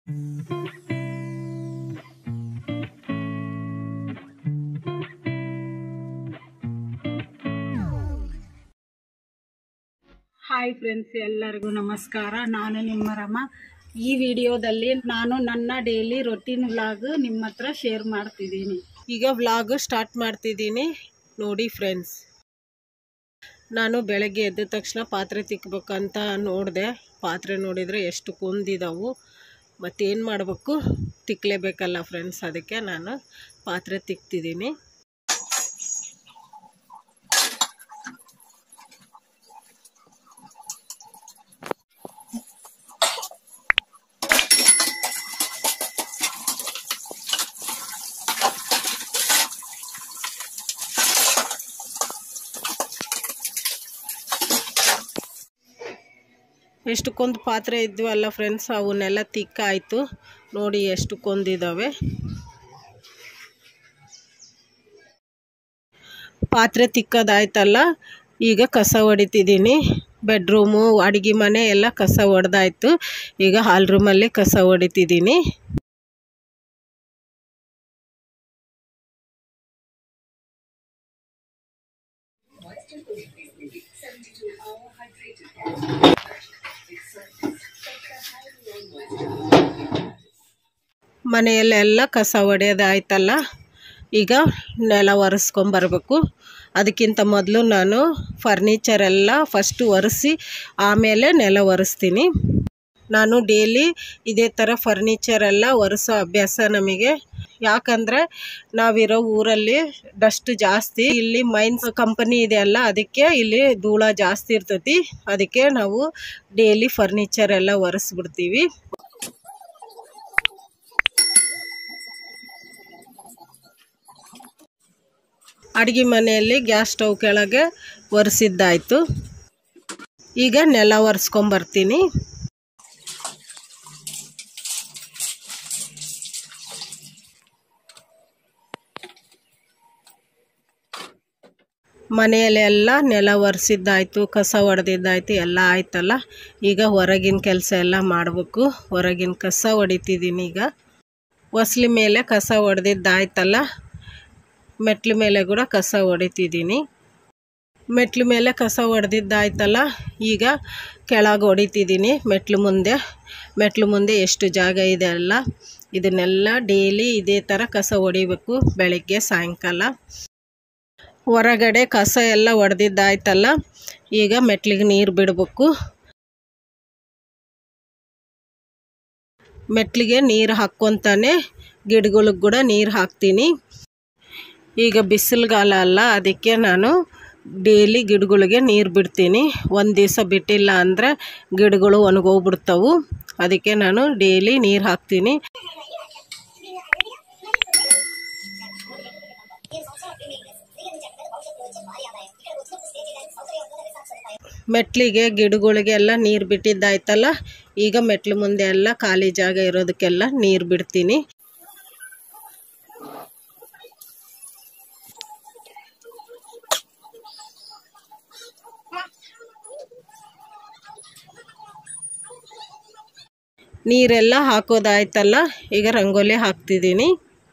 Hi friends, ಎಲ್ಲರಿಗೂ ನಮಸ್ಕಾರ. ನಾನು ನಿಮ್ಮ ರಮ. ಈ ವಿಡಿಯೋದಲ್ಲಿ ನಾನು ನನ್ನ ಡೈಲಿ ರೊಟೀನ್ ವ್ಲಾಗ್ ನಿಮ್ಮ ಹತ್ರ ಶೇರ್ ಮಾಡ್ತಿದ್ದೀನಿ. ಈಗ ವ್ಲಾಗ್ ಸ್ಟಾರ್ಟ್ ಮಾಡ್ತಿದ್ದೀನಿ ನೋಡಿ ಫ್ರೆಂಡ್ಸ್. ನಾನು ಬೆಳಗ್ಗೆ ಎದ್ದ ತಕ್ಷಣ ಪಾತ್ರೆ ತಿಕ್ಕಬೇಕಂತ ನೋಡಿದೆ. ಪಾತ್ರೆ ನೋಡಿದರೆ ಎಷ್ಟು ಕುಂದಿದಾವು. ಮತ್ತೇನು ಮಾಡಬೇಕು, ತಿಕ್ಕಲೇಬೇಕಲ್ಲ ಫ್ರೆಂಡ್ಸ್. ಅದಕ್ಕೆ ನಾನು ಪಾತ್ರೆ ತಿಕ್ತಿದ್ದೀನಿ. ಎಷ್ಟಕ್ಕೊಂದು ಪಾತ್ರೆ ಇದ್ವಲ್ಲ ಫ್ರೆಂಡ್ಸ್, ಅವನ್ನೆಲ್ಲ ತಿಕ್ಕಾಯಿತು. ನೋಡಿ ಎಷ್ಟು ಕೊಂದಿದ್ದಾವೆ. ಪಾತ್ರೆ ತಿಕ್ಕೋದಾಯ್ತಲ್ಲ, ಈಗ ಕಸ ಹೊಡಿತಿದ್ದೀನಿ. ಬೆಡ್ರೂಮು, ಅಡುಗೆ ಮನೆ ಎಲ್ಲ ಕಸ ಹೊಡೆದಾಯ್ತು. ಈಗ ಹಾಲ್ ರೂಮಲ್ಲಿ ಕಸ ಹೊಡಿತಿದ್ದೀನಿ. ಮನೆಯಲ್ಲೆಲ್ಲ ಕಸ ಹೊಡೆಯೋದಾಯ್ತಲ್ಲ, ಈಗ ನೆಲ ಒರೆಸ್ಕೊಂಬರ್ಬೇಕು. ಅದಕ್ಕಿಂತ ಮೊದಲು ನಾನು ಫರ್ನಿಚರೆಲ್ಲ ಫಸ್ಟು ಒರೆಸಿ ಆಮೇಲೆ ನೆಲ ಒರೆಸ್ತೀನಿ. ನಾನು ಡೈಲಿ ಇದೇ ಥರ ಫರ್ನಿಚರೆಲ್ಲ ಒರೆಸೋ ಅಭ್ಯಾಸ ನಮಗೆ. ಯಾಕಂದರೆ ನಾವಿರೋ ಊರಲ್ಲಿ ಡಸ್ಟ್ ಜಾಸ್ತಿ. ಇಲ್ಲಿ ಮೈನ್ಸ್ ಕಂಪನಿ ಇದೆ ಅಲ್ಲ, ಅದಕ್ಕೆ ಇಲ್ಲಿ ಧೂಳ ಜಾಸ್ತಿ ಇರ್ತೈತಿ. ಅದಕ್ಕೆ ನಾವು ಡೈಲಿ ಫರ್ನಿಚರೆಲ್ಲ ಒರೆಸ್ಬಿಡ್ತೀವಿ. ಅಡುಗೆ ಮನೆಯಲ್ಲಿ ಗ್ಯಾಸ್ ಸ್ಟವ್ ಕೆಳಗೆ ಒರೆಸಿದ್ದಾಯಿತು. ಈಗ ನೆಲ ಒರೆಸ್ಕೊಂಬರ್ತೀನಿ. ಮನೆಯಲ್ಲೆಲ್ಲ ನೆಲ ಒರೆಸಿದ್ದಾಯಿತು, ಕಸ ಹೊಡೆದಿದ್ದಾಯಿತು, ಎಲ್ಲ ಆಯ್ತಲ್ಲ. ಈಗ ಹೊರಗಿನ ಕೆಲಸ ಎಲ್ಲ ಮಾಡಬೇಕು. ಹೊರಗಿನ ಕಸ ಹೊಡಿತಿದ್ದೀನಿ. ಈಗ ಹೊಸ್ಲಿ ಮೇಲೆ ಕಸ ಹೊಡೆದಿದ್ದಾಯ್ತಲ್ಲ, ಮೆಟ್ಲ ಮೇಲೆ ಕೂಡ ಕಸ ಹೊಡಿತಿದ್ದೀನಿ. ಮೆಟ್ಲ ಮೇಲೆ ಕಸ ಹೊಡೆದಿದ್ದಾಯ್ತಲ್ಲ, ಈಗ ಕೆಳಗೆ ಹೊಡಿತಿದ್ದೀನಿ. ಮೆಟ್ಲು ಮುಂದೆ ಎಷ್ಟು ಜಾಗ ಇದೆ ಅಲ್ಲ, ಇದನ್ನೆಲ್ಲ ಡೈಲಿ ಇದೇ ಥರ ಕಸ ಹೊಡಿಬೇಕು, ಬೆಳಗ್ಗೆ ಸಾಯಂಕಾಲ. ಹೊರಗಡೆ ಕಸ ಎಲ್ಲ ಹೊಡೆದಿದ್ದಾಯ್ತಲ್ಲ, ಈಗ ಮೆಟ್ಲಿಗೆ ನೀರು ಬಿಡಬೇಕು. ಮೆಟ್ಲಿಗೆ ನೀರು ಹಾಕ್ಕೊತಾನೆ ಗಿಡಗಳಿಗೆ ಕೂಡ ನೀರು ಹಾಕ್ತೀನಿ. ಈಗ ಬಿಸಿಲುಗಾಲ ಅಲ್ಲ, ಅದಕ್ಕೆ ನಾನು ಡೈಲಿ ಗಿಡಗಳಿಗೆ ನೀರು ಬಿಡ್ತೀನಿ. ಒಂದು ದಿವಸ ಬಿಟ್ಟಿಲ್ಲ ಅಂದರೆ ಗಿಡಗಳು ಒಣಗೋಗ್ಬಿಡ್ತಾವು. ಅದಕ್ಕೆ ನಾನು ಡೈಲಿ ನೀರು ಹಾಕ್ತೀನಿ. ಮೆಟ್ಲಿಗೆ ಗಿಡಗಳಿಗೆಲ್ಲ ನೀರು ಬಿಟ್ಟಿದ್ದಾಯ್ತಲ್ಲ, ಈಗ ಮೆಟ್ಲು ಮುಂದೆ ಎಲ್ಲ ಖಾಲಿ ಜಾಗ ಇರೋದಕ್ಕೆಲ್ಲ ನೀರು ಬಿಡ್ತೀನಿ. ನೀರೆಲ್ಲ ಹಾಕೋದಾಯ್ತಲ್ಲ, ಈಗ ರಂಗೋಲಿ ಹಾಕ್ತಿದ್ದೀನಿ.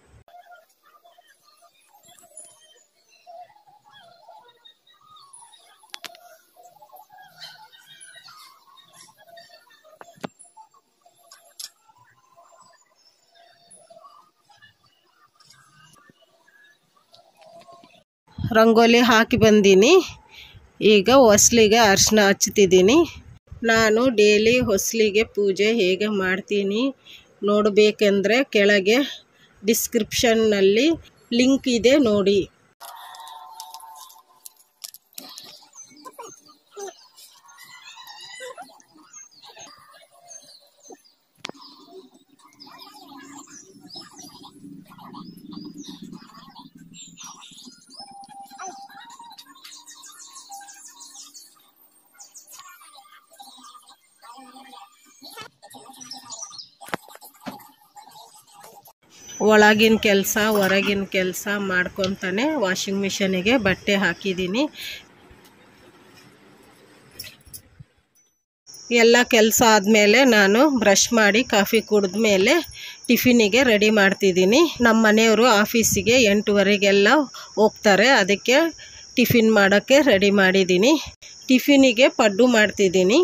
ರಂಗೋಲಿ ಹಾಕಿ ಬಂದೀನಿ. ಈಗ ಹೊಸ್ಲಿಗೆ ಅರಿಶಿನ ಹಚ್ತಿದ್ದೀನಿ. ನಾನು ಡೈಲಿ ಹೊಸ್ಲಿಗೆ ಪೂಜೆ ಹೇಗೆ ಮಾಡ್ತೀನಿ ನೋಡಬೇಕೆಂದರೆ ಕೆಳಗೆ ಡಿಸ್ಕ್ರಿಪ್ಷನ್ನಲ್ಲಿ ಲಿಂಕ್ ಇದೆ ನೋಡಿ. ಒಳಗಿನ ಕೆಲಸ ಹೊರಗಿನ ಕೆಲಸ ಮಾಡ್ಕೊತಾನೆ ವಾಷಿಂಗ್ ಮಿಷನಿಗೆ ಬಟ್ಟೆ ಹಾಕಿದ್ದೀನಿ. ಎಲ್ಲ ಕೆಲಸ ಆದಮೇಲೆ ನಾನು ಬ್ರಷ್ ಮಾಡಿ ಕಾಫಿ ಕುಡಿದ ಮೇಲೆ ಟಿಫಿನಿಗೆ ರೆಡಿ ಮಾಡ್ತಿದ್ದೀನಿ. ನಮ್ಮ ಮನೆಯವರು ಆಫೀಸಿಗೆ 8:15ಗೆಲ್ಲ ಹೋಗ್ತಾರೆ, ಅದಕ್ಕೆ ಟಿಫಿನ್ ಮಾಡೋಕ್ಕೆ ರೆಡಿ ಮಾಡಿದ್ದೀನಿ. ಟಿಫಿನಿಗೆ ಪಡ್ಡು ಮಾಡ್ತಿದ್ದೀನಿ.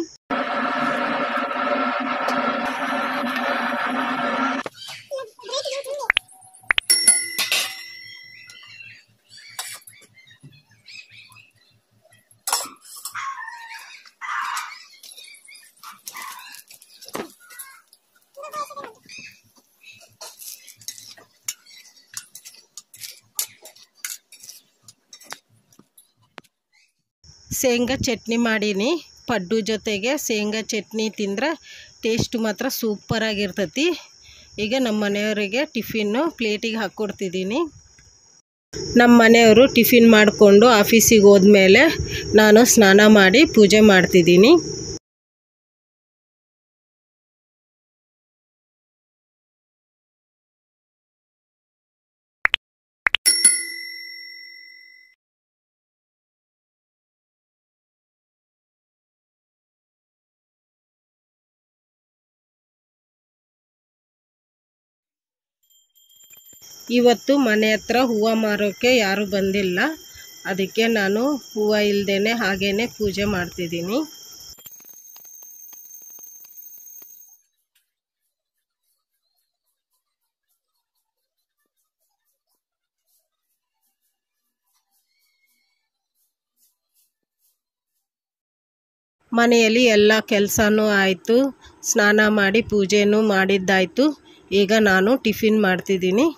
ಶೇಂಗಾ ಚಟ್ನಿ ಮಾಡೀನಿ. ಪಡ್ಡು ಜೊತೆಗೆ ಶೇಂಗಾ ಚಟ್ನಿ ತಿಂದರೆ ಟೇಸ್ಟ್ ಮಾತ್ರ ಸೂಪರಾಗಿರ್ತೈತಿ. ಈಗ ನಮ್ಮ ಮನೆಯವರಿಗೆ ಟಿಫಿನ್ನು ಪ್ಲೇಟಿಗೆ ಹಾಕ್ಕೊಡ್ತಿದ್ದೀನಿ. ನಮ್ಮ ಮನೆಯವರು ಟಿಫಿನ್ ಮಾಡಿಕೊಂಡು ಆಫೀಸಿಗೆ ಹೋದ್ಮೇಲೆ ನಾನು ಸ್ನಾನ ಮಾಡಿ ಪೂಜೆ ಮಾಡ್ತಿದ್ದೀನಿ. ಇವತ್ತು ಮನೆ ಹತ್ರ ಹೂವು ಮಾರೋಕ್ಕೆ ಯಾರೂ ಬಂದಿಲ್ಲ, ಅದಕ್ಕೆ ನಾನು ಹೂವು ಇಲ್ಲದೇ ಹಾಗೇ ಪೂಜೆ ಮಾಡ್ತಿದ್ದೀನಿ. ಮನೆಯಲ್ಲಿ ಎಲ್ಲ ಕೆಲಸನೂ ಆಯಿತು, ಸ್ನಾನ ಮಾಡಿ ಪೂಜೆನೂ ಮಾಡಿದ್ದಾಯಿತು. ಈಗ ನಾನು ಟಿಫಿನ್ ಮಾಡ್ತಿದ್ದೀನಿ.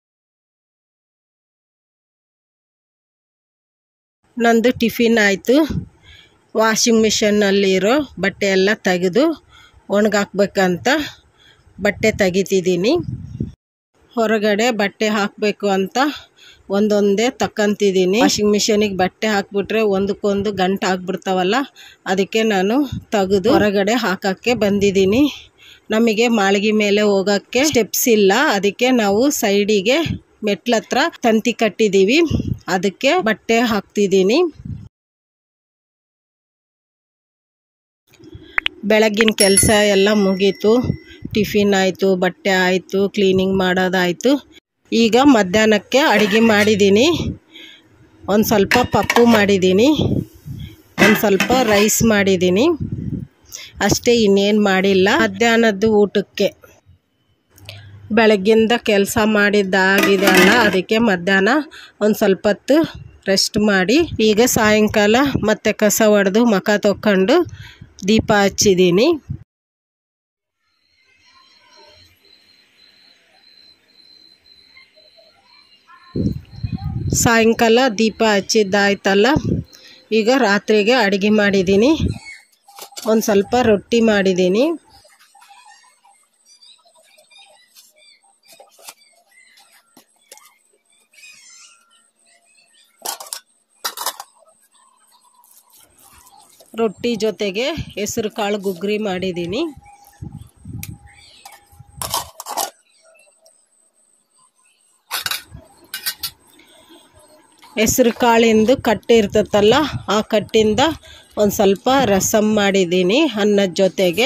ನಂದು ಟಿಫಿನ್ ಆಯಿತು. ವಾಷಿಂಗ್ ಮಿಷನ್ನಲ್ಲಿರೋ ಬಟ್ಟೆ ಎಲ್ಲ ತೆಗೆದು ಒಣಗಾಕ್ಬೇಕಂತ ಬಟ್ಟೆ ತೆಗಿತಿದ್ದೀನಿ. ಹೊರಗಡೆ ಬಟ್ಟೆ ಹಾಕಬೇಕು ಅಂತ ಒಂದೊಂದೇ ತಕ್ಕಂತಿದ್ದೀನಿ. ವಾಷಿಂಗ್ ಮಿಷನಿಗೆ ಬಟ್ಟೆ ಹಾಕ್ಬಿಟ್ರೆ ಒಂದಕ್ಕೊಂದು ಗಂಟು ಆಗ್ಬಿಡ್ತಾವಲ್ಲ, ಅದಕ್ಕೆ ನಾನು ತೆಗೆದು ಹೊರಗಡೆ ಹಾಕೋಕ್ಕೆ ಬಂದಿದ್ದೀನಿ. ನಮಗೆ ಮಾಳಿಗೆ ಮೇಲೆ ಹೋಗೋಕ್ಕೆ ಸ್ಟೆಪ್ಸ್ ಇಲ್ಲ, ಅದಕ್ಕೆ ನಾವು ಸೈಡಿಗೆ ಮೆಟ್ಲತ್ರ ತಂತಿ ಕಟ್ಟಿದ್ದೀವಿ, ಅದಕ್ಕೆ ಬಟ್ಟೆ ಹಾಕ್ತಿದ್ದೀನಿ. ಬೆಳಗ್ಗಿನ ಕೆಲಸ ಎಲ್ಲ ಮುಗೀತು. ಟಿಫಿನ್ ಆಯಿತು, ಬಟ್ಟೆ ಆಯಿತು, ಕ್ಲೀನಿಂಗ್ ಮಾಡೋದಾಯಿತು. ಈಗ ಮಧ್ಯಾಹ್ನಕ್ಕೆ ಅಡುಗೆ ಮಾಡಿದ್ದೀನಿ. ಒಂದು ಸ್ವಲ್ಪ ಪಪ್ಪು ಮಾಡಿದ್ದೀನಿ, ಒಂದು ಸ್ವಲ್ಪ ರೈಸ್ ಮಾಡಿದ್ದೀನಿ, ಅಷ್ಟೇ, ಇನ್ನೇನು ಮಾಡಿಲ್ಲ. ಮಧ್ಯಾಹ್ನದ್ದು ಊಟಕ್ಕೆ ಬೆಳಗ್ಗಿಂದ ಕೆಲಸ ಮಾಡಿದ್ದಾಗಿದೆ ಅಲ್ಲ, ಅದಕ್ಕೆ ಮಧ್ಯಾಹ್ನ ಒಂದು ಸ್ವಲ್ಪ ಹೊತ್ತು ರೆಸ್ಟ್ ಮಾಡಿ ಈಗ ಸಾಯಂಕಾಲ ಮತ್ತೆ ಕಸ ಹೊಡೆದು ಮುಖ ತೊಕ್ಕೊಂಡು ದೀಪ ಹಚ್ಚಿದ್ದೀನಿ. ಸಾಯಂಕಾಲ ದೀಪ ಹಚ್ಚಿದ್ದಾಯ್ತಲ್ಲ, ಈಗ ರಾತ್ರಿಗೆ ಅಡುಗೆ ಮಾಡಿದ್ದೀನಿ. ಒಂದು ಸ್ವಲ್ಪ ರೊಟ್ಟಿ ಮಾಡಿದ್ದೀನಿ. ರೊಟ್ಟಿ ಜೊತೆಗೆ ಹೆಸರು ಕಾಳು ಗುಗ್ರಿ ಮಾಡಿದ್ದೀನಿ. ಹೆಸರು ಕಾಳಿಂದು ಕಟ್ಟು ಇರ್ತೈತಲ್ಲ, ಆ ಕಟ್ಟಿಂದ ಒಂದು ಸ್ವಲ್ಪ ರಸಮ್ ಮಾಡಿದ್ದೀನಿ ಅನ್ನದ ಜೊತೆಗೆ.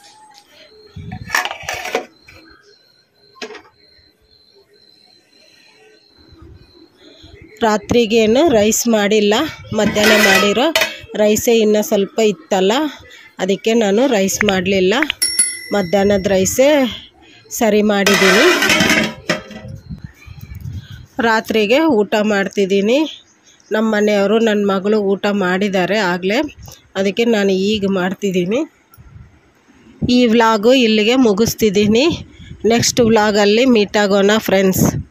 ರಾತ್ರಿಗೇನು ರೈಸ್ ಮಾಡಿಲ್ಲ, ಮಧ್ಯಾಹ್ನ ಮಾಡಿರೋ ರೈಸೇ ಇನ್ನೂ ಸ್ವಲ್ಪ ಇತ್ತಲ್ಲ, ಅದಕ್ಕೆ ನಾನು ರೈಸ್ ಮಾಡಲಿಲ್ಲ. ಮಧ್ಯಾಹ್ನದ ರೈಸೇ ಸರಿ ಮಾಡಿದ್ದೀನಿ. ರಾತ್ರಿಗೆ ಊಟ ಮಾಡ್ತಿದ್ದೀನಿ. ನಮ್ಮ ಮನೆಯವರು ನನ್ನ ಮಗಳು ಊಟ ಮಾಡಿದ್ದಾರೆ ಆಗಲೇ, ಅದಕ್ಕೆ ನಾನು ಈಗ ಮಾಡ್ತಿದ್ದೀನಿ. ಈ ವ್ಲಾಗು ಇಲ್ಲಿಗೆ ಮುಗಿಸ್ತಿದ್ದೀನಿ. ನೆಕ್ಸ್ಟ್ ವ್ಲಾಗಲ್ಲಿ ಮೀಟ್ ಆಗೋಣ ಫ್ರೆಂಡ್ಸ್.